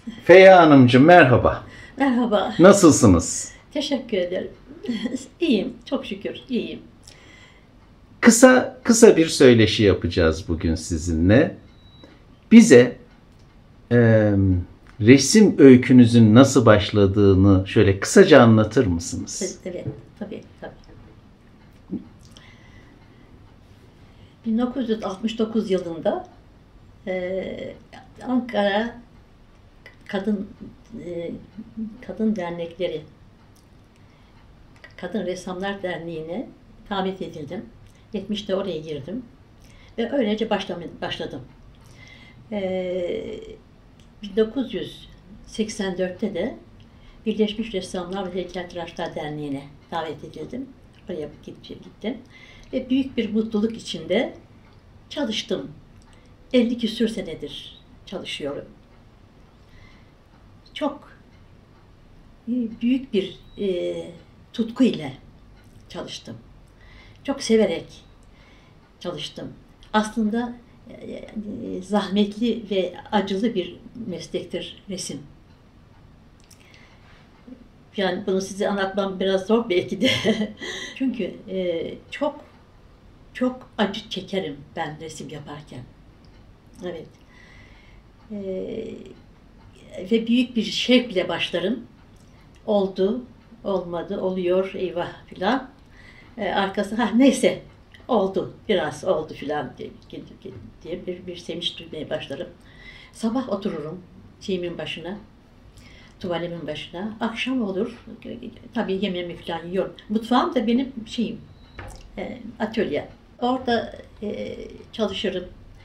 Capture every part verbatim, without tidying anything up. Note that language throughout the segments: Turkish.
Feya Hanımcığım merhaba. Merhaba. Nasılsınız? Teşekkür ederim. İyiyim, çok şükür iyiyim. Kısa kısa bir söyleşi yapacağız bugün sizinle. Bize e, resim öykünüzün nasıl başladığını şöyle kısaca anlatır mısınız? Evet, tabii, tabii. bin dokuz yüz altmış dokuz yılında e, Ankara Kadın e, Kadın Dernekleri Kadın Ressamlar Derneği'ne davet edildim. yetmişte oraya girdim ve öylece başladım. E, bin dokuz yüz seksen dörtte de Birleşmiş Ressamlar ve Heykeltıraşlar Derneği'ne davet edildim. Oraya gittim ve büyük bir mutluluk içinde çalıştım. elli küsür senedir çalışıyorum. Çok büyük bir e, tutku ile çalıştım. Çok severek çalıştım. Aslında e, zahmetli ve acılı bir meslektir resim. Yani bunu size anlatmam biraz zor belki de. Çünkü e, çok çok acı çekerim ben resim yaparken. Evet. E, ve büyük bir şevkle başlarım. Oldu, olmadı, oluyor, eyvah filan. E, arkası, ha neyse, oldu, biraz oldu filan diye, diye bir, bir sevinç duymaya başlarım. Sabah otururum şeyimin başına, tuvalimin başına. Akşam olur, tabii yemeğimi falan yiyorum. Mutfağım da benim şeyim, e, atölye. Orada e, çalışırım.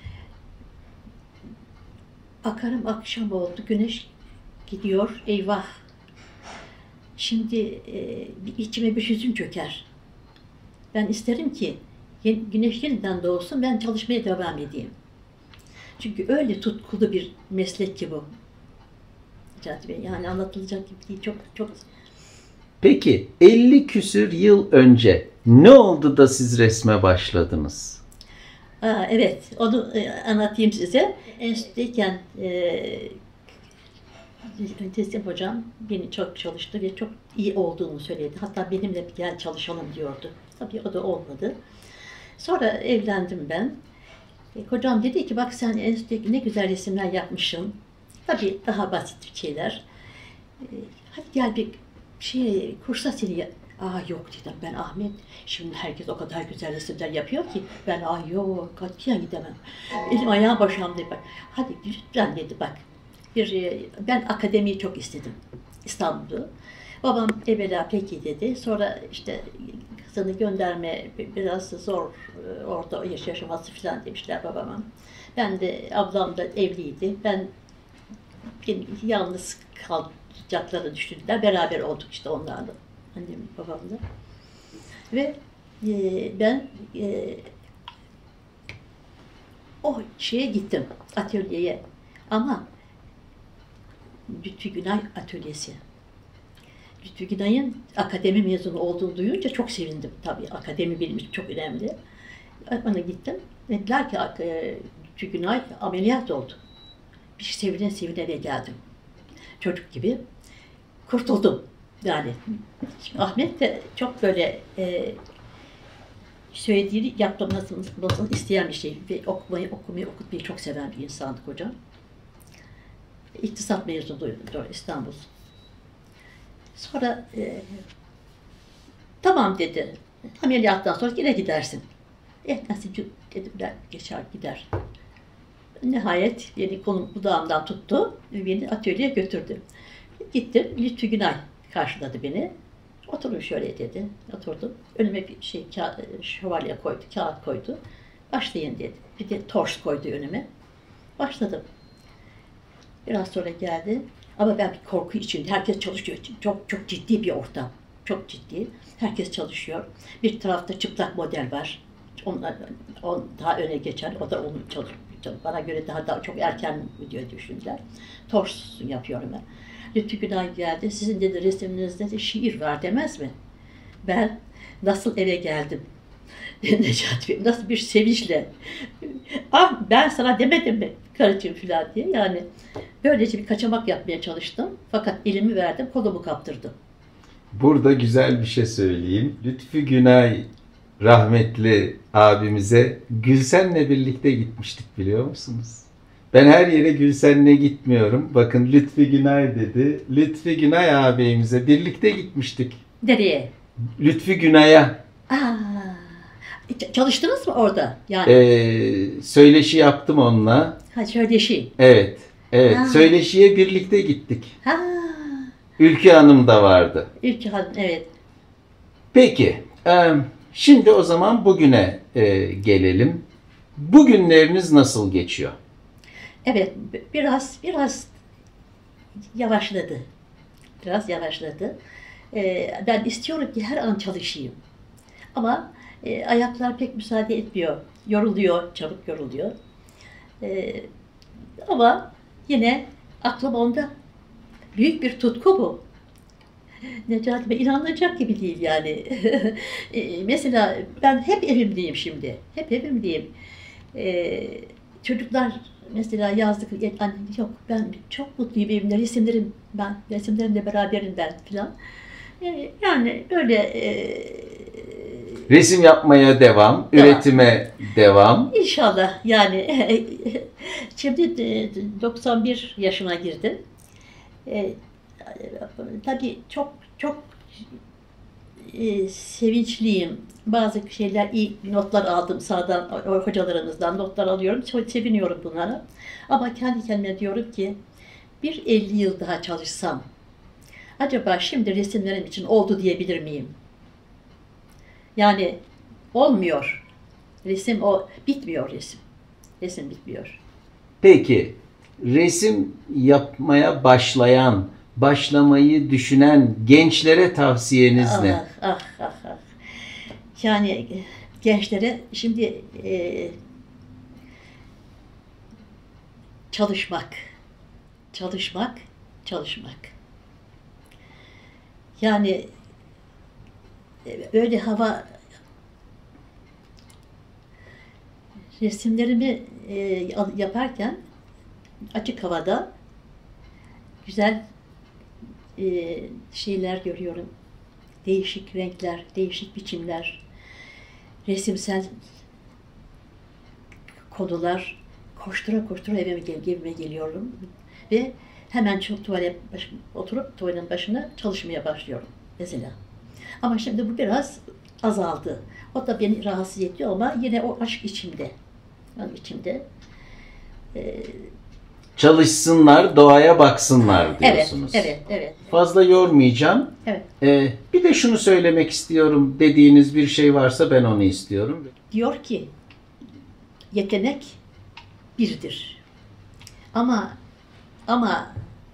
Bakarım akşam oldu, güneş gidiyor, eyvah. Şimdi e, içime bir hüzün çöker. Ben isterim ki güneş yeniden doğsun, ben çalışmaya devam edeyim. Çünkü öyle tutkulu bir meslek ki bu. Yani anlatılacak gibi değil, çok çok. Peki elli küsür yıl önce ne oldu da siz resme başladınız? Aa, evet, onu e, anlatayım size. Enstitüdeyken e, Teslim hocam beni çok çalıştı ve çok iyi olduğumu söyledi. Hatta benimle gel çalışalım diyordu. Tabii o da olmadı. Sonra evlendim ben. E, hocam dedi ki bak sen enstitüdeki ne güzel resimler yapmışsın. Tabii daha basit şeyler. E, hadi gel bir şey kursa seni. Aa yok dedim ben Ahmet. Şimdi herkes o kadar güzel resimler yapıyor ki ben aa yok katiyen gidemem. Elim ayağım boşandı. Hadi lütfen dedi bak. Bir, ben akademiyi çok istedim. İstanbul'u. Babam evvela peki dedi. Sonra işte kızını gönderme biraz zor orada yaşaması falan demişler babama. Ben de ablam da evliydi. Ben yalnız kalacaklarını düşündüler. Beraber olduk işte onlarla. Annem babamla. Ve e, ben e, o şeye gittim. Atölyeye. Ama Lütfü Günay Atölyesi. Lütfü Günay'ın akademi mezunu olduğunu duyunca çok sevindim. Tabii akademi benim için çok önemli. Ona gittim. Dediler ki Lütfü Günay ameliyat oldu. Bir sevine sevine eve geldim. Çocuk gibi. Kurtuldum. Yani Ahmet de çok böyle e, söylediğini yapmasını isteyen bir şey. Ve okumayı, okumayı, okutmayı çok seven bir insandı hocam. İktisat mezunuydu İstanbul. Sonra e, tamam dedi. Ameliyattan sonra yine gidersin. Eh nasıl dedim ben geçer gider. Nihayet beni kolum budağımdan tuttu ve beni atölyeye götürdü. Gittim. Lütfü Günay karşıladı beni. Oturun şöyle dedi. Oturdum. Önüme bir şey kağıt, şövalye koydu, kağıt koydu. Başlayın dedi. Bir de torş koydu önüme. Başladım. Biraz sonra geldi. Ama ben bir korku içinde. Herkes çalışıyor. Çok çok ciddi bir ortam. Çok ciddi. Herkes çalışıyor. Bir tarafta çıplak model var. Onlar, on daha öne geçen. O da onu çalışıyor. Bana göre daha, daha çok erken diye düşündüler. Tors yapıyorum ben. Lütfü Günay geldi. Sizin dedi resminizde de şiir var demez mi? Ben nasıl eve geldim? Necati Bey nasıl bir sevinçle Ah ben sana demedim mi karıcığım filan diye. Yani böylece bir kaçamak yapmaya çalıştım. Fakat elimi verdim, kolumu kaptırdım. Burada güzel bir şey söyleyeyim. Lütfü Günay rahmetli abimize Gülsen'le birlikte gitmiştik, biliyor musunuz? Ben her yere Gülsen'le gitmiyorum. Bakın Lütfü Günay dedi. Lütfü Günay ağabeyimize birlikte gitmiştik. Nereye? Lütfü Günay'a. Aa, ç- çalıştınız mı orada? Yani Ee, söyleşi yaptım onunla. ha, söyleşi. Evet. Evet. Ha. Söyleşiye birlikte gittik. Ha, Ülke Hanım da vardı. Ülke Hanım, evet. Peki. e, Şimdi o zaman bugüne e, gelelim. Bugünleriniz nasıl geçiyor? Evet, b- biraz biraz yavaşladı. Biraz yavaşladı. Ee, ben istiyorum ki her an çalışayım. Ama e, ayaklar pek müsaade etmiyor. Yoruluyor, çabuk yoruluyor. Ee, ama yine aklım onda. Büyük bir tutku bu. Necati Bey, inanılacak gibi değil yani. E, Mesela ben hep evimdeyim şimdi. Hep evimdeyim. Ee, çocuklar mesela yazdık, anne yok ben çok mutluyum evimde, resimlerim ben, resimlerimle beraberim ben filan. Ee, yani öyle e, Resim yapmaya devam, Devam. üretime devam. İnşallah yani şimdi de doksan bir yaşına girdim. E, tabii çok çok e, sevinçliyim. Bazı şeyler, iyi notlar aldım sağdan, o- hocalarımızdan notlar alıyorum. Çok seviniyorum bunlara. Ama kendi kendime diyorum ki bir elli yıl daha çalışsam acaba şimdi resimlerim için oldu diyebilir miyim? Yani olmuyor. Resim o bitmiyor resim. Resim bitmiyor. Peki, resim yapmaya başlayan, başlamayı düşünen gençlere tavsiyeniz Ah, ne? ah, ah, ah. Yani e, gençlere şimdi e, çalışmak, çalışmak, çalışmak. Yani e, öyle hava resimlerimi e, al- yaparken açık havada güzel e, şeyler görüyorum. Değişik renkler, değişik biçimler, resimsel konular. Koştura koştura evime, gel- evime geliyorum ve hemen çok tuvalet baş, oturup tuvaletin başına çalışmaya başlıyorum mesela. Ama şimdi bu biraz azaldı. O da beni rahatsız ediyor ama yine o aşk içimde. Yani içimde. Ee, Çalışsınlar, doğaya baksınlar evet, diyorsunuz. evet, evet. Fazla yormayacağım. Evet. Ee, bir de şunu söylemek istiyorum dediğiniz bir şey varsa ben onu istiyorum. Diyor ki yetenek birdir. Ama ama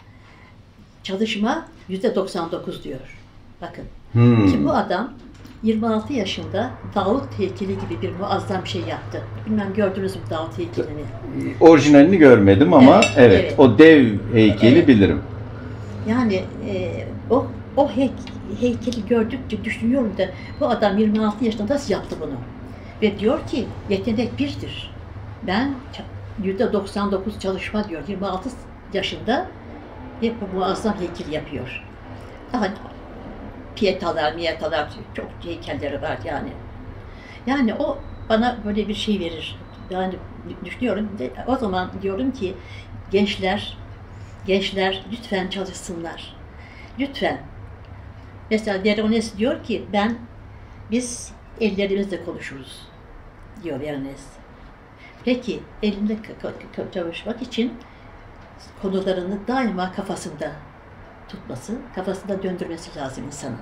çalışma yüzde doksan dokuz diyor. Bakın. Hmm. Ki bu adam yirmi altı yaşında Davut heykeli gibi bir muazzam şey yaptı. Bilmem gördünüz mü Davut heykelini? Orijinalini görmedim ama Evet, evet, evet. o dev heykeli Evet. bilirim. Yani e, o o heyk, heykeli gördükçe düşünüyorum da bu adam yirmi altı yaşında nasıl yaptı bunu? Ve diyor ki yetenek birdir. Ben yüzde doksan dokuz çalışma diyor. yirmi altı yaşında hep bu muazzam heykeli yapıyor. Daha piyetalar, miyetalar, çok heykelleri var yani. Yani o bana böyle bir şey verir. Yani düşünüyorum, de, o zaman diyorum ki gençler, gençler lütfen çalışsınlar. Lütfen. Mesela Veronese diyor ki ben, biz ellerimizle konuşuruz diyor Veronese. Peki elimle çalışmak için konularını daima kafasında tutması, kafasında döndürmesi lazım insanın.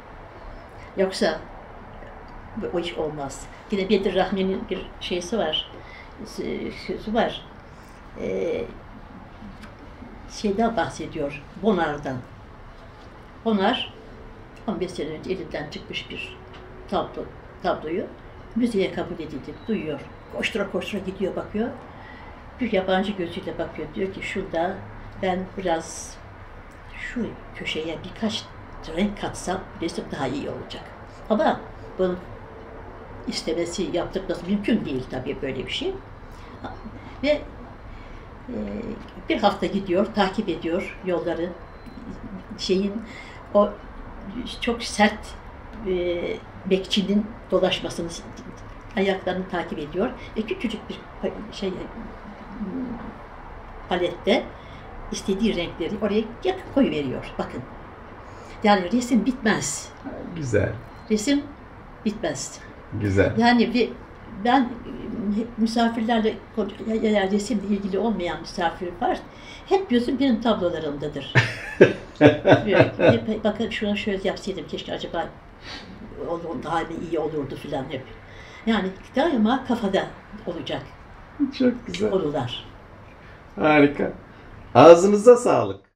Yoksa o iş olmaz. Yine Bedir Rahmi'nin bir şeysi var, sözü var. Ee, şeyden bahsediyor, Bonar'dan. Bonar, on beş sene önce elinden çıkmış bir tablo, tabloyu müzeye kabul edildi, duyuyor. Koştura koştura gidiyor, bakıyor. Bir yabancı gözüyle bakıyor, diyor ki şurada ben biraz şu köşeye birkaç renk katsam resim daha iyi olacak. Ama bunu istemesi, yaptırması mümkün değil tabii böyle bir şey. Ve e, bir hafta gidiyor, takip ediyor yolları. Şeyin o çok sert e, bekçinin dolaşmasını, ayaklarını takip ediyor. Ve küçücük bir şey palette istediği renkleri oraya yakıp koyuveriyor. Bakın. Yani resim bitmez. Güzel. Resim bitmez. Güzel. Yani bir, ben misafirlerle, eğer resimle ilgili olmayan misafir var, hep gözüm benim tablolarımdadır. Hep, bakın şunu şöyle yapsaydım, keşke acaba olur, daha iyi olurdu filan hep. Yani daima kafada olacak. Çok güzel. Konular. Harika. Ağzınıza sağlık.